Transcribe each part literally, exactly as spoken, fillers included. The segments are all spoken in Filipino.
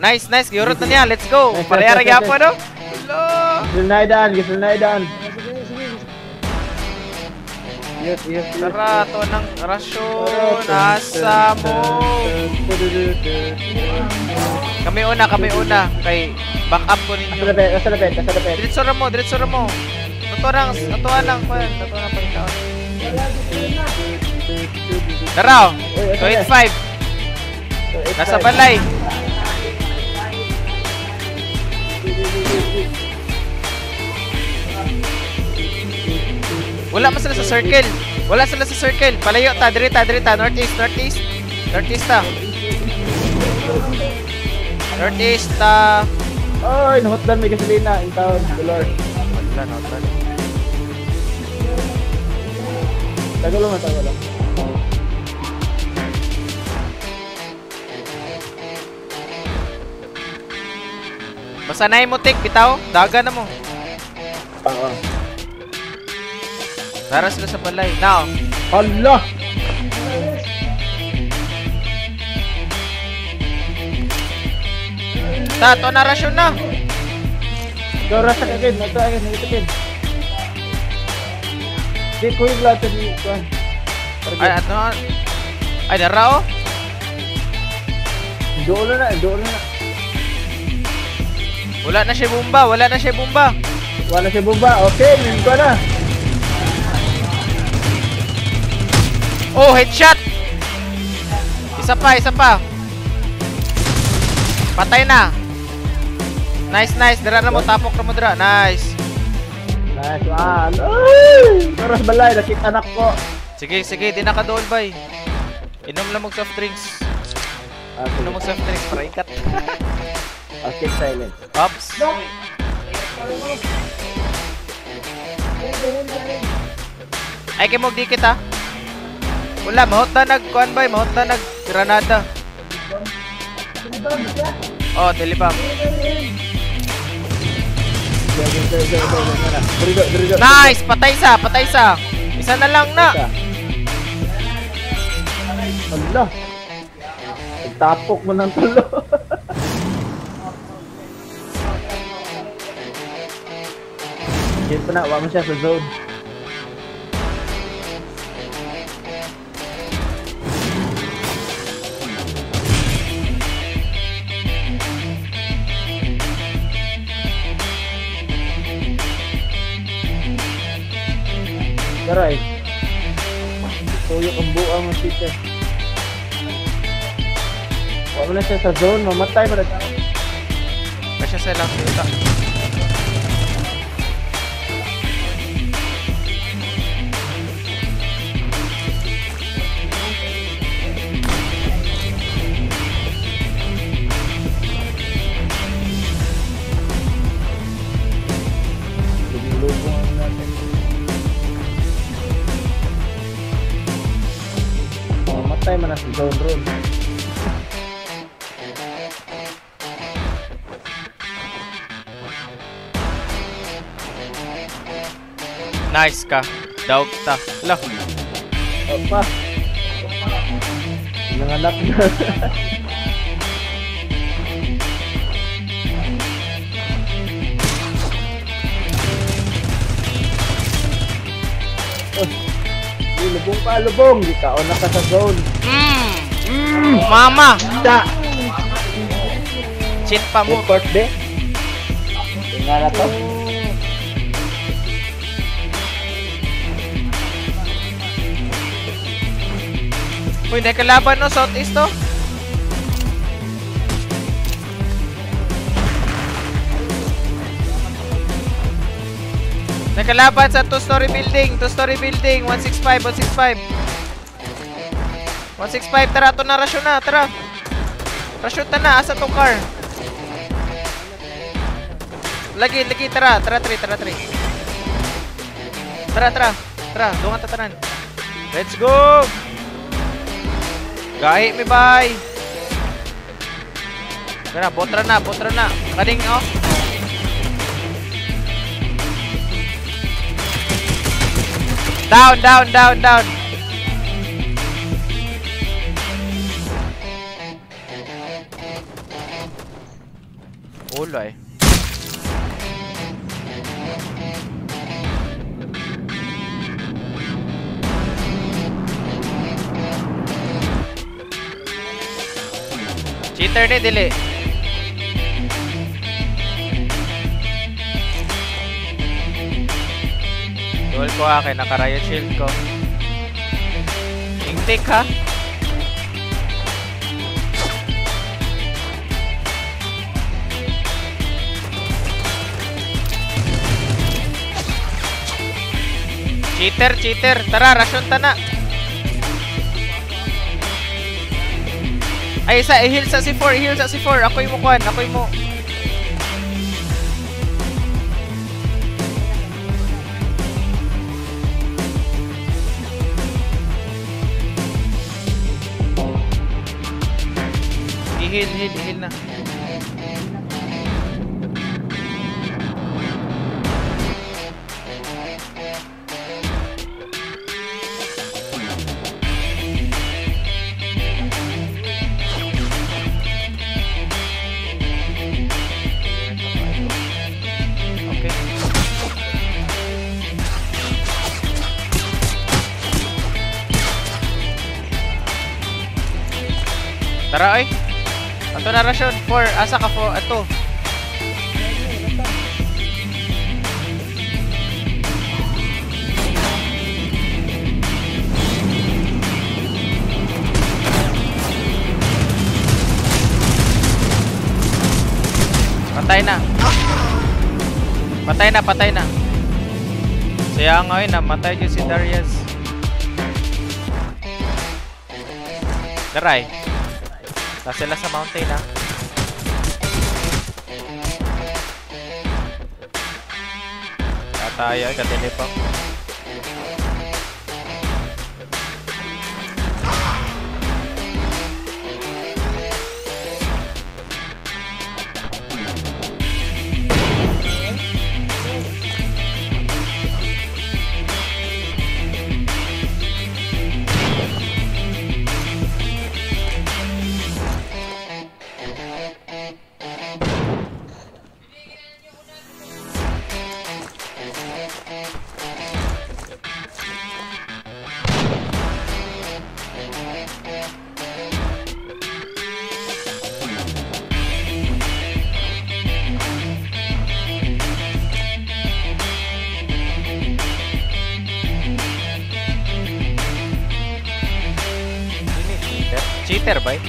Nice, nice. Giurot na niya. Let's go. Parehara gyapon no. Hello. Grenaidan, grenaidan. Yes, yes, yes. Tara, to ng rasyon. Asa mo. Kami una, kami una. Kay back up ko ninyo. Asa lapit, asa lapit, asa lapit. Diretso ra mo, diretso ra mo. Ito lang, ito lang ko yan. Ito lang pagkaon. Tara, two eight five. Nasa balay. Wala man sila sa circle. Wala sila sa circle. Palayo ta, diri ta, diri ta. Northeast, northeast. Northeast ta. Northeast ta. Oy, nahotdan may gasolina in town, Dolor. Wala, nahotdan. Tagal lang, tagal lang. Basta na mo take, bitaw. Daga na mo. Oo. Tara sila sa balay. Now. Hala! Ta, to na rasyon na. Dora sa kagid, ito agad, ito agad. Di ko yung lahat ni Kuan. Ay, ato na. Ay, dara oh. Doon na, doon na. Wala na siya bomba, wala na siya bomba. Wala siya bomba, okay, nandun ko na. Oh, headshot. Isa pa, isa pa. Patay na. Nice, nice. Dara na mo, tapok na mo dara. Nice. Nice one. Ay! Doras balay, nakita anak ko. Sige, sige, di nakadool bay. Inom lang mag soft drinks. Inom mag soft drinks para ikat. I'll keep silent. Ops. Ay, kay mo dikit ha. Wala, mahot na nag-kuan bay, mahot na nag-granada. Oh, telebam. Nice! Patay sa, patay sa. Isa na lang na. Allah. Nagtapok mo ng tulo. Sige pa na, wala mo siya sa zone. Daray. Tuyok ang buang ng teacher. Wala mo na siya sa zone, mamatay mo na. Kasya sa lang dito. Lumulubong ang natin. Mamatay mo na sa zone road. Nice ka. Daog ta. Lah. Opa. Nanganap na. Oh. Lubong pa, lubong. Di ka o naka sa zone. Mm. Mm. Mama. Da. Cheat pa mo. Report de. Tingnan na to. Uy, nakalaban no, southeast to. Nakalaban sa two-story building, two-story building, one six five, one six five. one six five, tara, ito na rasyon na, tara. Rasyon ta na, asa tong car? Lagi, lagi, tara, tara, tara, tara, tara. Tara, tara, tara, doon nga tatanan. Let's go! Gahi mi bay. Tara, botra na, botra na. Kading oh. Down, down, down, down. cheater ni dili. Dual ko akin, naka-riot shield ko. Ingtik ha. Cheater, cheater. Tara, rasyon ta na. Ay, isa, i-heal sa C four, i-heal sa C four. Ako'y mo kuhan, ako'y mo. I-heal, heal, i-heal na. Tara ay. Ato na rasyon. four. Asa ka four? Ato. Patay na. Patay na, patay na. Siya ngayon na matay dyan si Darius. Daray. Nasa sila sa mountain ha. Tataya, katilipang. Cheater ba?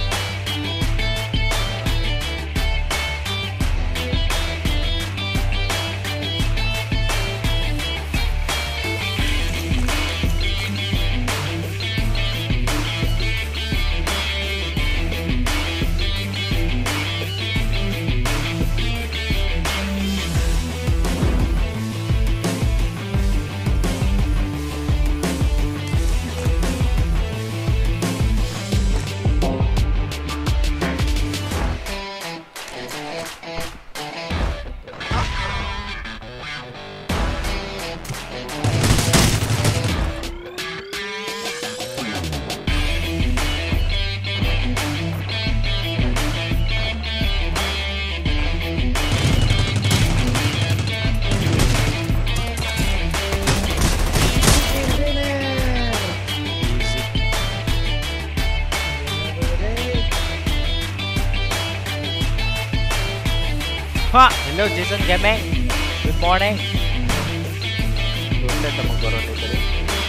Ha! Hello, Jason Gaming. Good morning. Tunted na magkaroon dito rin.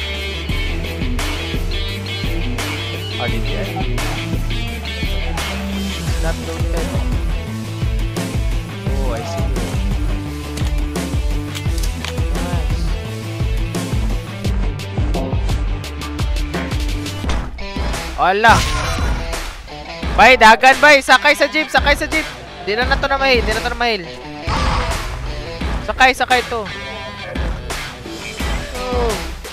Ah, dito yan. Not tunted. Oh, I see you. Nice. Ala! Bay, dagan bay! Sakay sa jeep! Sakay sa jeep! Di na na to na mahil, di na to na mahil. Sakay, sakay to. Oh.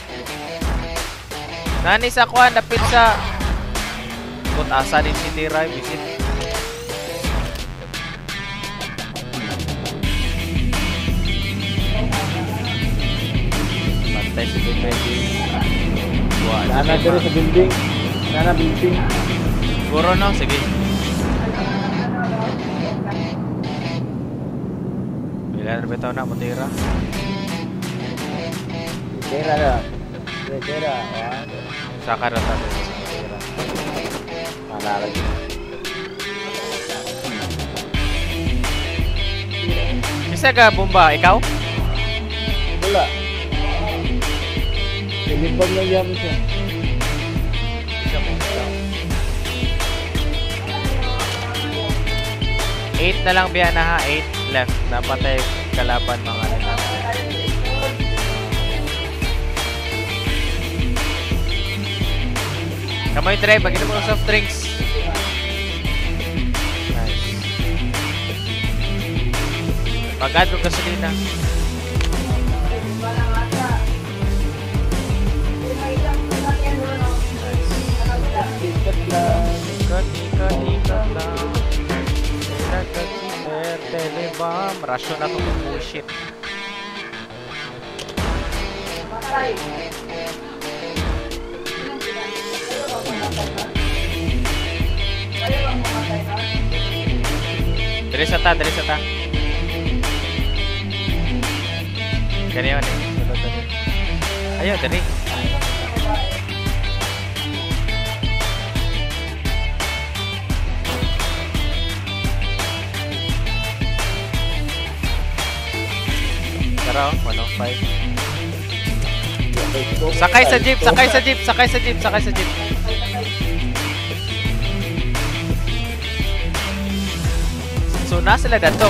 Nani sa kuhan, napit sa kung asa din si Tiray, visit. Pantay si Tiray. Nana dito sa building. Nana building. Siguro no, sige. Ilan ba ito na, Mutira? Mutira na. Mutira. Saka na tayo sa Mutira. Manarag. Isa ka bomba, ikaw? Wala. Silipag na diyan siya. Isa mo, ikaw. eight na lang biya na ha, eight left. Napatay kalaban mga nila. Kamay try, bagin mo ng soft drinks. Nice. Pagad mo gasolina. Ikat lang. Ikat, ikat, ikat lang. Ikat, ikat, telebam. Rasyon na itong bullshit. Dari sa ta, dari sa ta. Ganyan eh. Ayaw, dari. Tara, one oh five. Sakay sa jeep, sakay sa jeep, sakay sa jeep, sakay sa jeep. So, nasa sila dato.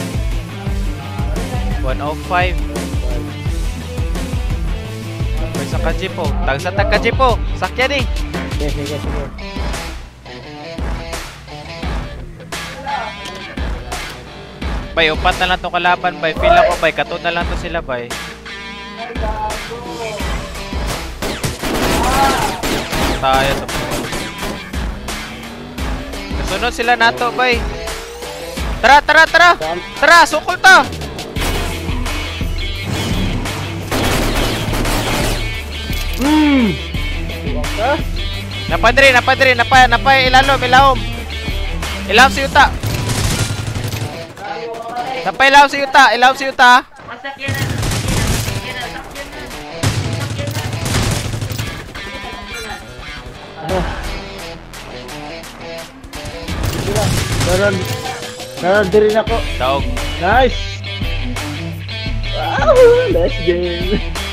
one oh five. May sa ka-jeep po. Tag sa tag ka-jeep po. Sakyan eh. Sige, sige, sige. Bay, upat na lang itong kalaban, bay. Feel ako, bay. Katod na lang to sila, bay. Tayo to. Nasunod sila nato, bay. Tara, tara, tara! Tara, sukol ta! Hmm. Tuwang ka? Napadri, napadri, napay, napay, ilalom, ilahom. Ilahom si Yuta. Napay, ilahom si Yuta, ilahom si Yuta. Masakyan na, masakyan na, sakyan na, sakyan na. Ano? Sige lang. Naran. Naran din ako. Daog. Nice! Wow! Nice game!